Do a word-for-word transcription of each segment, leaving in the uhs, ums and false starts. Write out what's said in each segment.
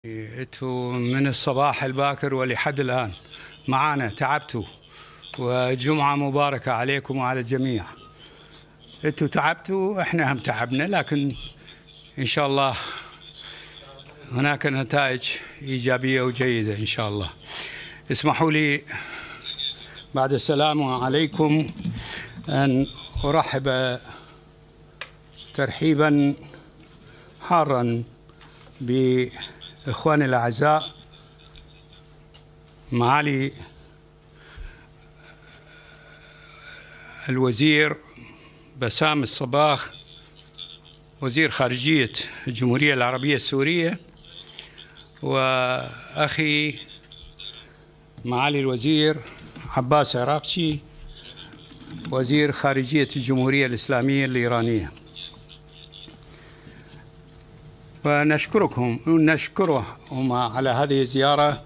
انتوا من الصباح الباكر ولحد الآن معانا تعبتوا، وجمعة مباركة عليكم وعلى الجميع. انتوا تعبتوا، احنا هم تعبنا، لكن ان شاء الله هناك نتائج إيجابية وجيدة ان شاء الله. اسمحوا لي بعد السلام عليكم أن أرحب ترحيبا حارا بإخواني الأعزاء معالي الوزير بسام الصباغ وزير خارجية الجمهورية العربية السورية، وأخي معالي الوزير عباس عراقشي وزير خارجية الجمهورية الإسلامية الإيرانية. ونشكركم ونشكرهم على هذه الزيارة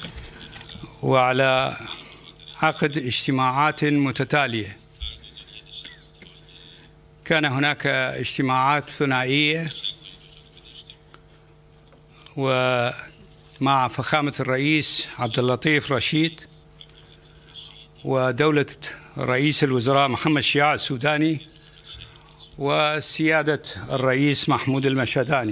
وعلى عقد اجتماعات متتالية. كان هناك اجتماعات ثنائية ومع فخامة الرئيس عبد اللطيف رشيد ودولة رئيس الوزراء محمد شياع السوداني وسيادة الرئيس محمود المشهداني.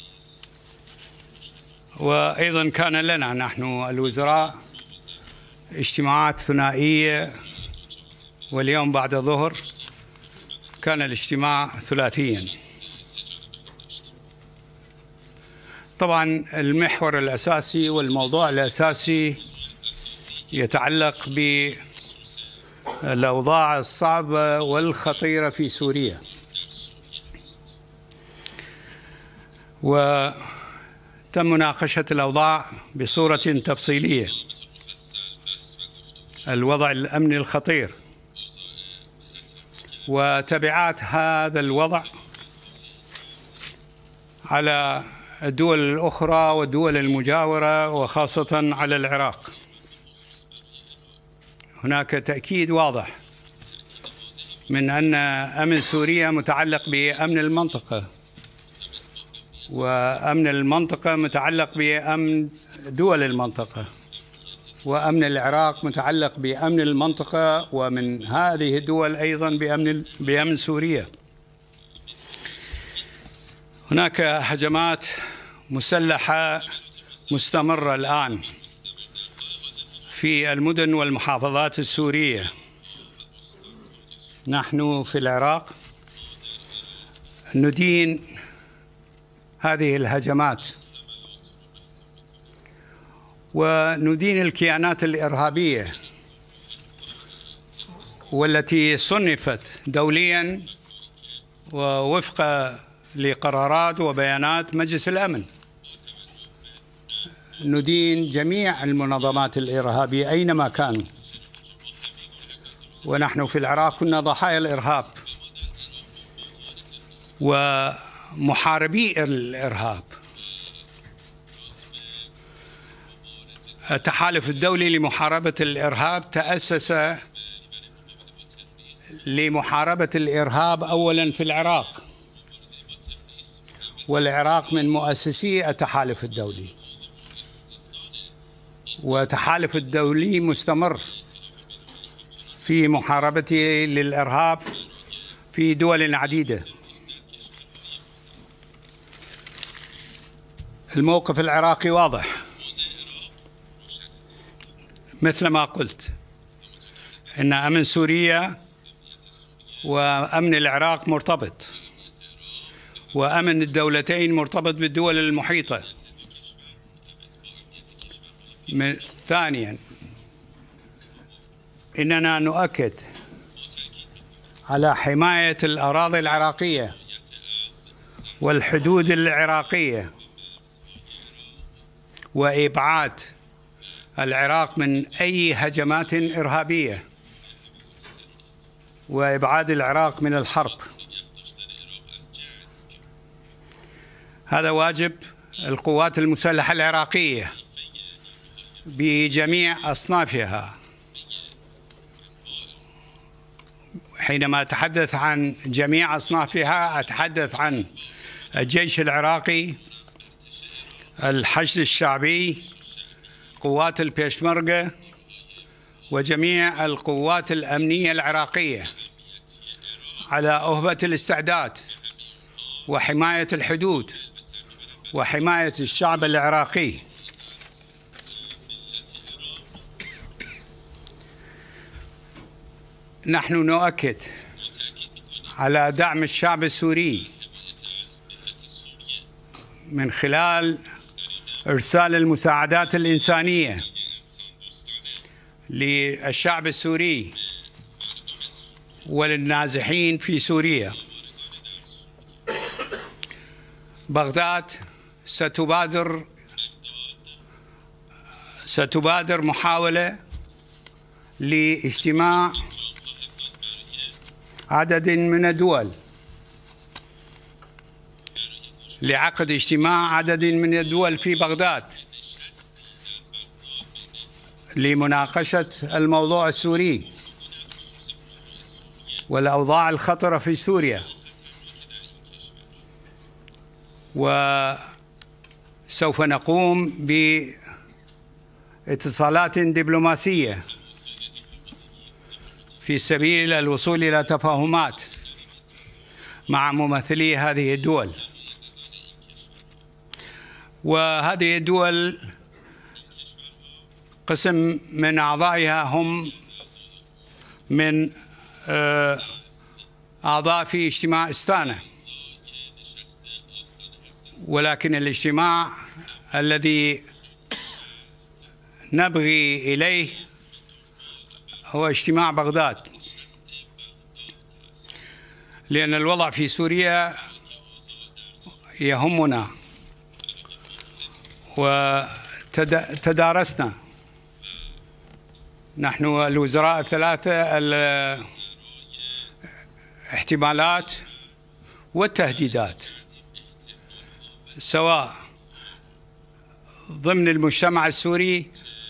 وأيضا كان لنا نحن الوزراء اجتماعات ثنائية، واليوم بعد الظهر كان الاجتماع ثلاثيا. طبعا المحور الأساسي والموضوع الأساسي يتعلق بالأوضاع الصعبة والخطيرة في سوريا، وتم مناقشة الأوضاع بصورة تفصيلية. الوضع الأمني الخطير وتبعات هذا الوضع على الدول الأخرى والدول المجاورة وخاصة على العراق. هناك تأكيد واضح من أن أمن سوريا متعلق بأمن المنطقة، وأمن المنطقة متعلق بأمن دول المنطقة، وأمن العراق متعلق بأمن المنطقة، ومن هذه الدول أيضا بأمن بأمن سوريا. هناك هجمات مسلحة مستمرة الآن في المدن والمحافظات السورية. نحن في العراق ندين هذه الهجمات وندين الكيانات الإرهابية والتي صنفت دوليا ووفق لقرارات وبيانات مجلس الأمن. ندين جميع المنظمات الإرهابية أينما كانوا، ونحن في العراق كنا ضحايا الإرهاب ومحاربي الإرهاب. التحالف الدولي لمحاربة الإرهاب تأسس لمحاربة الإرهاب أولا في العراق، والعراق من مؤسسي التحالف الدولي، وتحالف الدولي مستمر في محاربته للإرهاب في دول عديدة. الموقف العراقي واضح مثل ما قلت، إن أمن سوريا وأمن العراق مرتبط، وأمن الدولتين مرتبط بالدول المحيطة. ثانيا، إننا نؤكد على حماية الأراضي العراقية والحدود العراقية، وإبعاد العراق من أي هجمات إرهابية، وإبعاد العراق من الحرب. هذا واجب القوات المسلحة العراقية بجميع أصنافها. حينما أتحدث عن جميع أصنافها أتحدث عن الجيش العراقي، الحشد الشعبي، قوات البيشمركة، وجميع القوات الأمنية العراقية على أهبة الاستعداد وحماية الحدود وحماية الشعب العراقي. نحن نؤكد على دعم الشعب السوري من خلال إرسال المساعدات الإنسانية للشعب السوري وللنازحين في سوريا. بغداد ستبادر ستبادر محاولة لاجتماع عدد من الدول لعقد اجتماع عدد من الدول في بغداد لمناقشة الموضوع السوري والأوضاع الخطرة في سوريا. وسوف نقوم باتصالات دبلوماسية في سبيل الوصول إلى تفاهمات مع ممثلي هذه الدول. وهذه الدول قسم من أعضائها هم من أعضاء في اجتماع استانا، ولكن الاجتماع الذي نبغي إليه هو اجتماع بغداد، لأن الوضع في سوريا يهمنا وتدارسنا نحن الوزراء الثلاثة الاحتمالات والتهديدات، سواء ضمن المجتمع السوري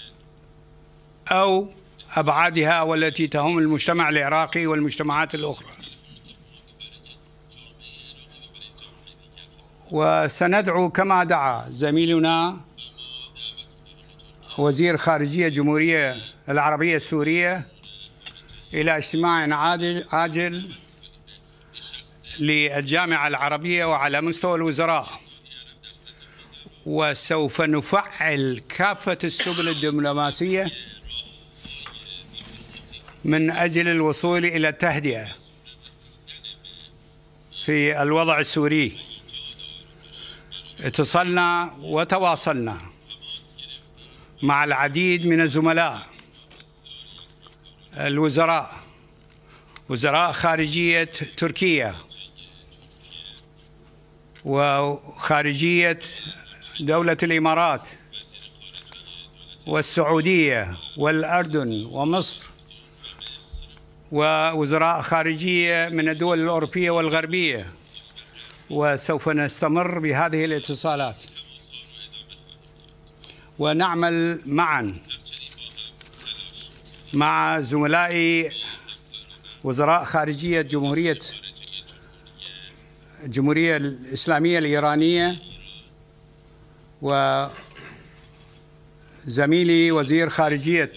أو أبعادها والتي تهم المجتمع العراقي والمجتمعات الأخرى. وسندعو كما دعا زميلنا وزير خارجية الجمهورية العربية السورية إلى اجتماع عاجل, عاجل للجامعة العربية وعلى مستوى الوزراء، وسوف نفعل كافة السبل الدبلوماسية من أجل الوصول إلى التهدئة في الوضع السوري. اتصلنا وتواصلنا مع العديد من الزملاء الوزراء، وزراء خارجية تركيا وخارجية دولة الإمارات والسعودية والأردن ومصر، ووزراء خارجية من الدول الأوروبية والغربية. وسوف نستمر بهذه الاتصالات ونعمل معا مع زملائي وزراء خارجية جمهورية الجمهورية الإسلامية الإيرانية وزميلي وزير خارجية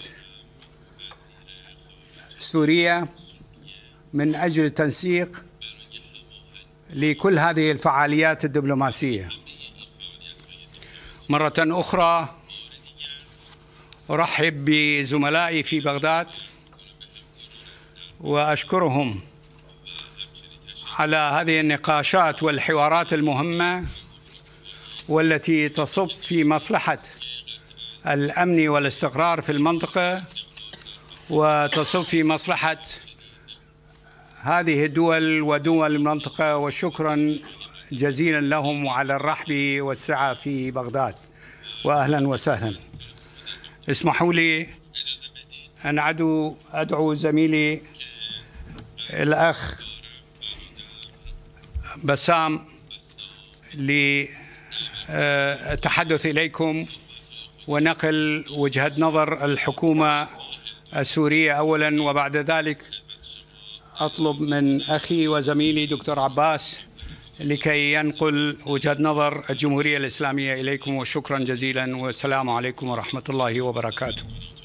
سوريا من أجل التنسيق لكل هذه الفعاليات الدبلوماسية. مرة أخرى أرحب بزملائي في بغداد وأشكرهم على هذه النقاشات والحوارات المهمة والتي تصب في مصلحة الأمن والاستقرار في المنطقة وتصب في مصلحة هذه الدول ودول المنطقة. وشكرا جزيلا لهم على الرحب والسعة في بغداد، وأهلا وسهلا. اسمحوا لي أن أدعو, أدعو زميلي الأخ بسام للتحدث إليكم ونقل وجهة نظر الحكومة السورية أولا، وبعد ذلك أطلب من أخي وزميلي دكتور عباس لكي ينقل وجهة نظر الجمهورية الإسلامية إليكم، وشكرا جزيلا والسلام عليكم ورحمة الله وبركاته.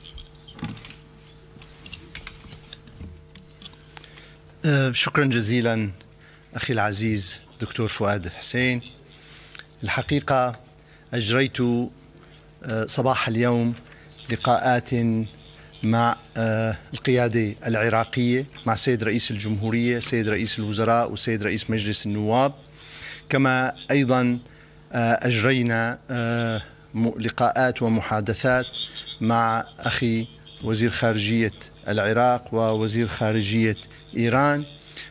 شكرا جزيلا أخي العزيز دكتور فؤاد حسين. الحقيقة أجريت صباح اليوم لقاءات مع القيادة العراقية، مع سيد رئيس الجمهورية، سيد رئيس الوزراء، وسيد رئيس مجلس النواب، كما أيضا أجرينا لقاءات ومحادثات مع أخي وزير خارجية العراق ووزير خارجية إيران،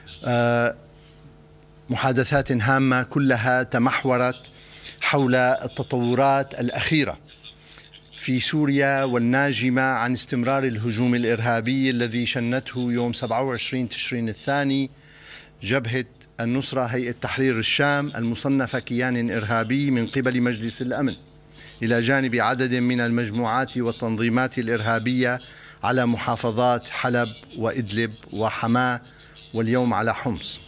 محادثات هامة كلها تمحورت حول التطورات الأخيرة في سوريا والناجمة عن استمرار الهجوم الإرهابي الذي شنته يوم سبعة وعشرين تشرين الثاني جبهة النصرة هيئة تحرير الشام المصنفة كيان إرهابي من قبل مجلس الأمن، إلى جانب عدد من المجموعات والتنظيمات الإرهابية على محافظات حلب وإدلب وحماة واليوم على حمص،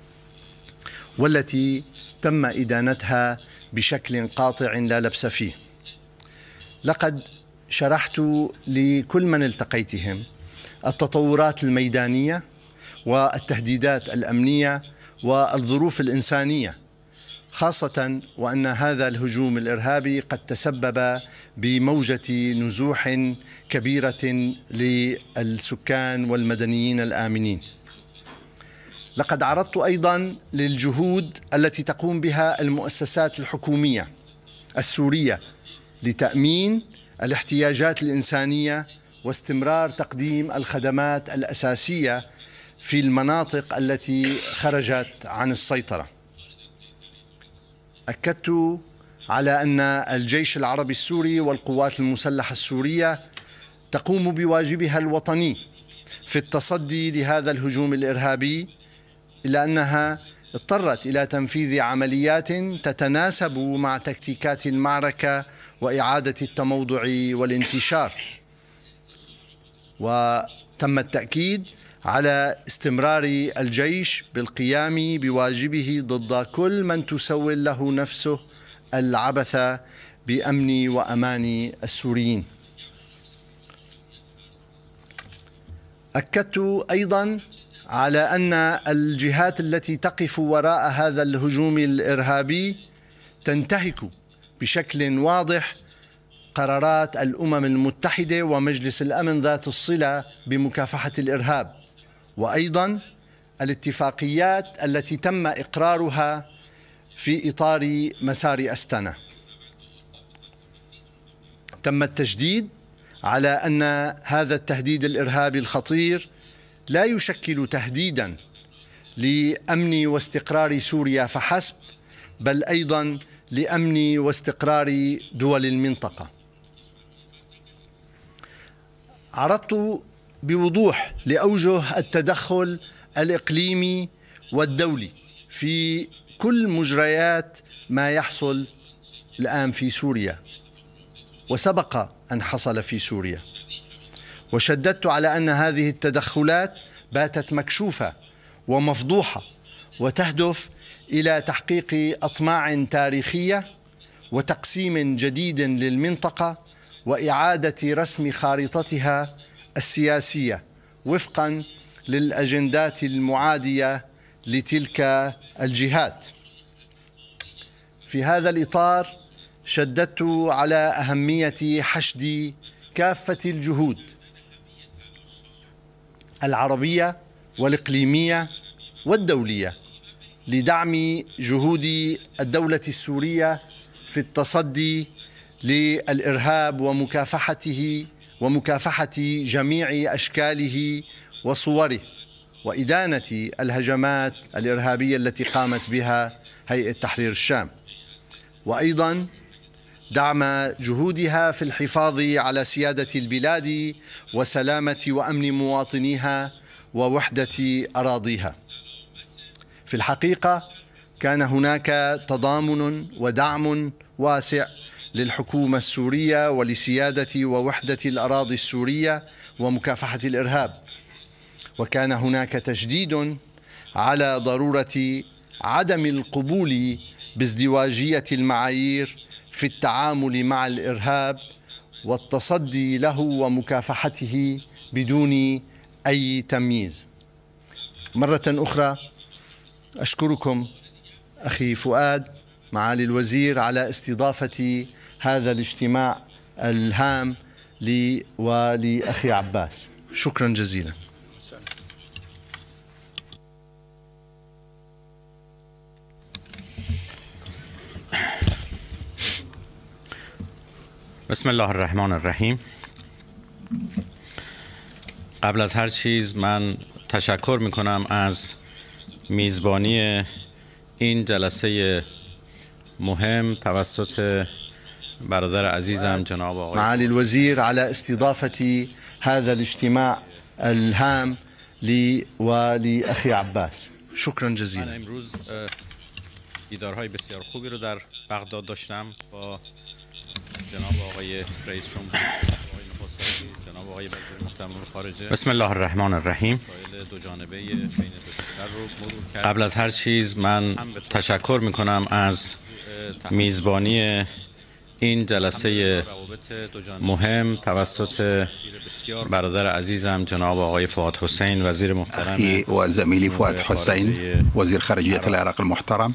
والتي تم إدانتها بشكل قاطع لا لبس فيه. لقد شرحت لكل من التقيتهم التطورات الميدانية والتهديدات الأمنية والظروف الإنسانية، خاصة وأن هذا الهجوم الإرهابي قد تسبب بموجة نزوح كبيرة للسكان والمدنيين الآمنين. لقد عرضت أيضا للجهود التي تقوم بها المؤسسات الحكومية السورية لتأمين الاحتياجات الإنسانية واستمرار تقديم الخدمات الأساسية في المناطق التي خرجت عن السيطرة. أكدت على أن الجيش العربي السوري والقوات المسلحة السورية تقوم بواجبها الوطني في التصدي لهذا الهجوم الإرهابي، إلا أنها اضطرت إلى تنفيذ عمليات تتناسب مع تكتيكات المعركة وإعادة التموضع والانتشار. وتم التأكيد على استمرار الجيش بالقيام بواجبه ضد كل من تسول له نفسه العبث بأمن وأمان السوريين. أكدت أيضا على أن الجهات التي تقف وراء هذا الهجوم الإرهابي تنتهك بشكل واضح قرارات الأمم المتحدة ومجلس الأمن ذات الصلة بمكافحة الإرهاب، وأيضا الاتفاقيات التي تم إقرارها في إطار مسار أستانا. تم التشديد على أن هذا التهديد الإرهابي الخطير لا يشكل تهديدا لأمن واستقرار سوريا فحسب، بل أيضا لأمن واستقرار دول المنطقة. عرضت بوضوح لأوجه التدخل الإقليمي والدولي في كل مجريات ما يحصل الآن في سوريا وسبق أن حصل في سوريا، وشددت على أن هذه التدخلات باتت مكشوفة ومفضوحة وتهدف إلى تحقيق أطماع تاريخية وتقسيم جديد للمنطقة وإعادة رسم خارطتها السياسية وفقا للأجندات المعادية لتلك الجهات. في هذا الإطار شددت على أهمية حشد كافة الجهود العربية والإقليمية والدولية لدعم جهود الدولة السورية في التصدي للإرهاب ومكافحته ومكافحة جميع أشكاله وصوره وإدانة الهجمات الإرهابية التي قامت بها هيئة تحرير الشام، وأيضا دعم جهودها في الحفاظ على سيادة البلاد وسلامة وأمن مواطنيها ووحدة أراضيها. في الحقيقة كان هناك تضامن ودعم واسع للحكومة السورية ولسيادة ووحدة الأراضي السورية ومكافحة الإرهاب، وكان هناك تشديد على ضرورة عدم القبول بازدواجية المعايير في التعامل مع الإرهاب والتصدي له ومكافحته بدون أي تمييز. مرة أخرى أشكركم أخي فؤاد معالي الوزير على استضافة هذا الاجتماع الهام لي ولأخي عباس. شكرا جزيلا. بسم الله الرحمن الرحیم. قبل از هر چیز من تشکر میکنم از میزبانی این جلسه مهم توسط برادر عزیزم جناب آقای معالي الوزير على استضافة هذا الاجتماع الهام لي ولأخي عباس. شكرا من جزيلا. امروز دیدارهای بسیار خوبی رو در بغداد داشتم با جناب آقای رئیس جمهور، آقای نخست وزیر، جناب آقای وزیر محترم خارجه. بسم الله الرحمن الرحیم. مسائل دو جانبه بین دو کشور رو مرور کردم. قبل از هر چیز من تشکر میکنم از میزبانی این جلسه مهم توسط برادر عزیزم جناب آقای فؤاد حسین وزیر محترم أخي وزميلي فؤاد حسين وزير خارجية العراق المحترم.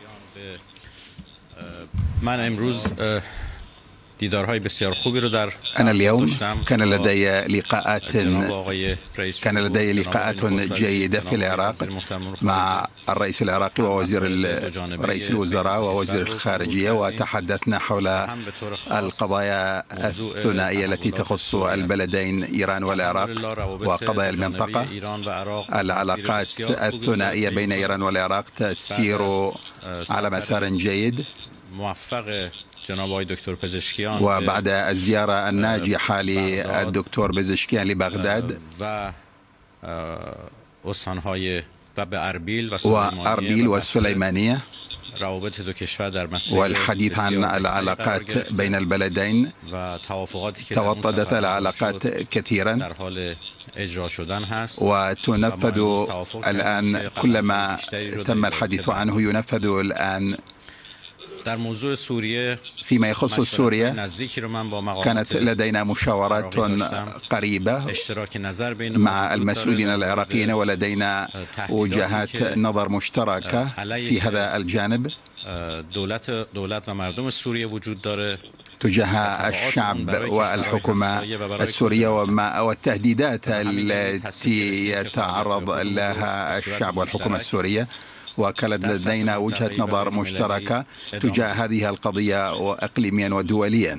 من امروز دیدارهای بسیار خوبی رو در أنا اليوم كان لدي لقاءات كان لدي لقاءات جيدة في العراق مع الرئيس العراقي ووزير رئيس الوزراء ووزير الخارجية، وتحدثنا حول القضايا الثنائية التي تخص البلدين إيران والعراق وقضايا المنطقة. العلاقات الثنائية بين إيران والعراق تسير على مسار جيد، موفق جناب آقای دکتر پزشکیان وبعد الزيارة الناجحة للدكتور بزشكيان لبغداد و استانهای و به اربیل و وأربيل والسليمانية روابط دو کشور در مسیر والحديث عن العلاقات بين البلدين، و توافقاتی که توطدت العلاقات كثيرا در حال اجرا شدن هست وتنفذ الآن. كلما تم الحديث عنه ينفذ الآن. در موضوع سوریه فيما يخص سوريا نزدیکی رو من با مقامات كانت لدينا مشاورات قريبة اشتراک نظر بین مع المسؤولين العراقيين، ولدينا وجهات نظر مشتركة في هذا الجانب دولت دولت و مردم سوریه وجود داره تجاه الشعب والحكومة السورية وما والتهديدات التي يتعرض لها الشعب والحكومة السورية، وكانت لدينا وجهة نظر مشتركة تجاه هذه القضية إقليميا ودوليا.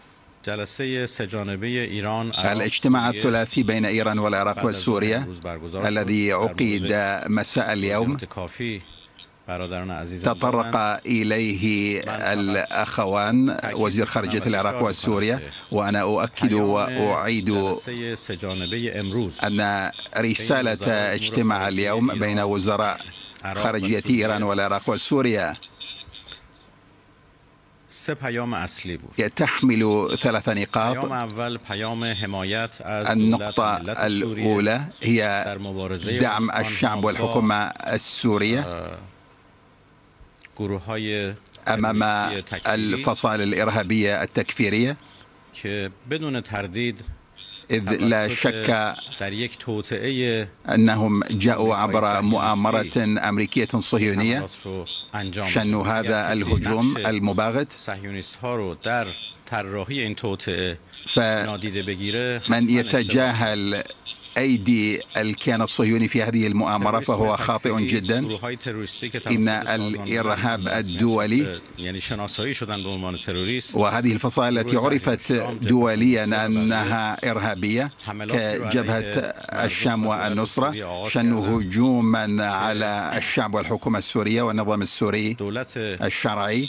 الاجتماع الثلاثي بين إيران والعراق وسوريا الذي عقد مساء اليوم تطرق إليه الأخوان وزير خارجية العراق وسوريا، وأنا أؤكد وأعيد أن رسالة اجتماع اليوم بين وزراء خارجية إيران والعراق وسوريا تحمل ثلاث نقاط. النقطة الأولى هي دعم الشعب والحكومة السورية أمام الفصائل الإرهابية التكفيرية، إذ لا شك أنهم جاءوا عبر مؤامرة أمريكية صهيونية شنوا هذا الهجوم المباغت. فمن يتجاهل أيدي الكيان الصهيوني في هذه المؤامرة فهو خاطئ جدا. إن الإرهاب الدولي وهذه الفصائل التي عرفت دوليا أنها إرهابية كجبهة الشام والنصرة شنوا هجوما على الشعب والحكومة السورية والنظام السوري الشرعي،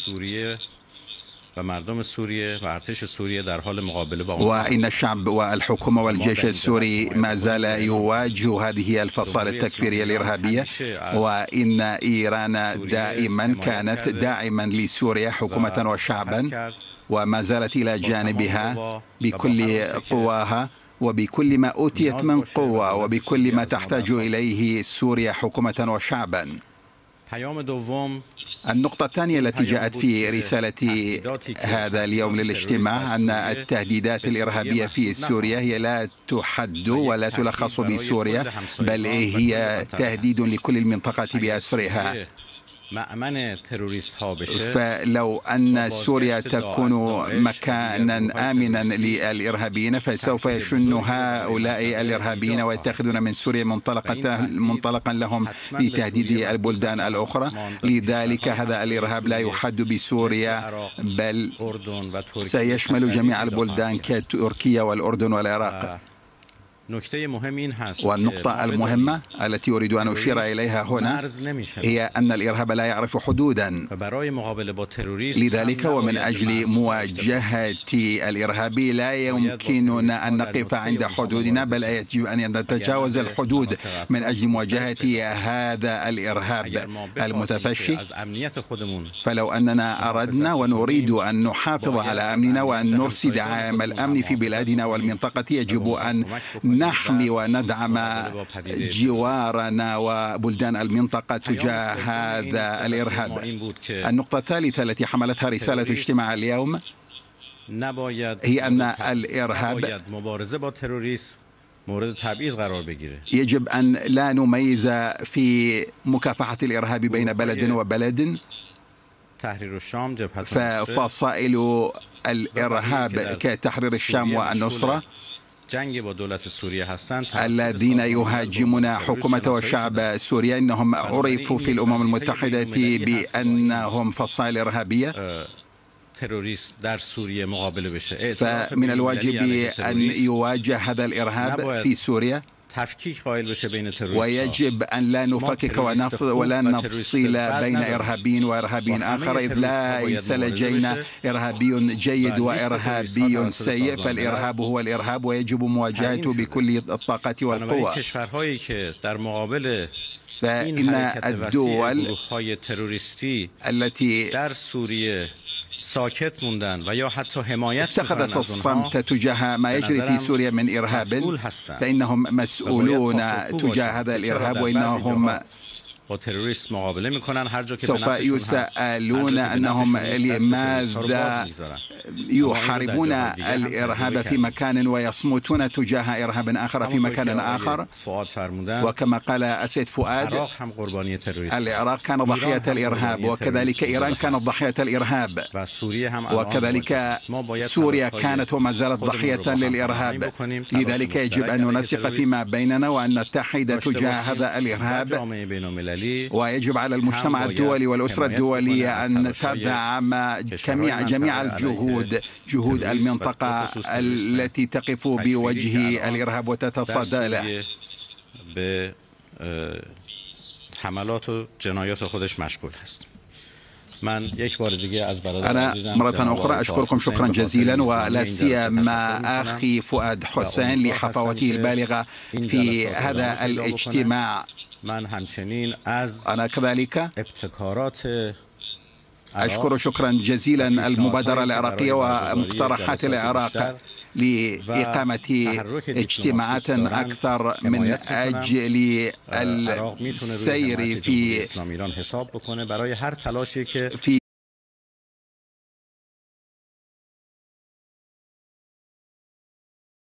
وإن الشعب والحكومة والجيش السوري ما زال يواجه هذه الفصائل التكفيرية الإرهابية، وإن إيران دائما كانت داعما لسوريا حكومة وشعبا، وما زالت إلى جانبها بكل قواها وبكل ما أوتيت من قوة وبكل ما تحتاج إليه سوريا حكومة وشعبا. النقطة الثانية التي جاءت في رسالة هذا اليوم للاجتماع أن التهديدات الإرهابية في سوريا هي لا تحد ولا تلخص بسوريا، بل هي تهديد لكل المنطقة بأسرها. فلو أن سوريا تكون مكانا آمنا للإرهابيين فسوف يشن هؤلاء الإرهابيين ويتخذون من سوريا منطلقا منطلقا لهم لتهديد البلدان الأخرى. لذلك هذا الإرهاب لا يحد بسوريا بل سيشمل جميع البلدان كتركيا والأردن والعراق. والنقطة المهمة التي أريد أن أشير إليها هنا هي أن الإرهاب لا يعرف حدودا. لذلك ومن أجل مواجهة الإرهاب لا يمكننا أن نقف عند حدودنا، بل يجب أن نتجاوز الحدود من أجل مواجهة هذا الإرهاب المتفشي. فلو أننا أردنا ونريد أن نحافظ على أمننا وأن نرسي دعائم الأمن في بلادنا والمنطقة يجب أن نحمي وندعم جوارنا وبلدان المنطقة تجاه هذا الإرهاب. النقطة الثالثة التي حملتها رسالة اجتماع اليوم هي أن الإرهاب يجب أن لا نميز في مكافحة الإرهاب بين بلد وبلد. ففصائل الإرهاب كتحرير الشام والنصرة الذين يهاجمون حكومة وشعب سوريا إنهم عرفوا في الأمم المتحدة بأنهم فصائل إرهابية. فمن الواجب أن يواجه هذا الإرهاب في سوريا، ويجب أن لا نفكك ولا نفصل بين إرهابي وإرهابي آخر، إذ ليس لدينا إرهابي جيد وإرهابي سيء، فالإرهاب هو الإرهاب ويجب مواجهته بكل الطاقة والقوة. فإن الدول التي ساکت موندن و یا حتی حمایت اتخذت الصمت تجاه ما يجري في سوريا من إرهاب، فإنهم مسؤولون تجاه هذا الإرهاب، وإنهم سوف يسألون أنهم لماذا يحاربون الإرهاب في مكان ويصمتون تجاه إرهاب آخر في مكان آخر. وكما قال السيد فؤاد، العراق كان ضحية الإرهاب، وكذلك إيران كانت ضحية الإرهاب، وكذلك سوريا كانت وما زالت ضحية للإرهاب. لذلك يجب أن ننسق فيما بيننا وأن نتحد تجاه هذا الإرهاب، ويجب على المجتمع الدولي والأسرة الدولية أن تدعم جميع جميع الجهود جهود المنطقة التي تقف بوجه الإرهاب وتتصدى له. به حملات و جنایات خودش مشغول هست. من یک بار دیگه از أنا مرة أخرى أشكركم شكرا جزيلا، ولا سيما أخي فؤاد حسين لحفاوته البالغة في هذا الاجتماع. أنا كذلك أشكر شكرا جزيلا المبادرة العراقية ومقترحات العراق لإقامة اجتماعات أكثر من أجل السير في في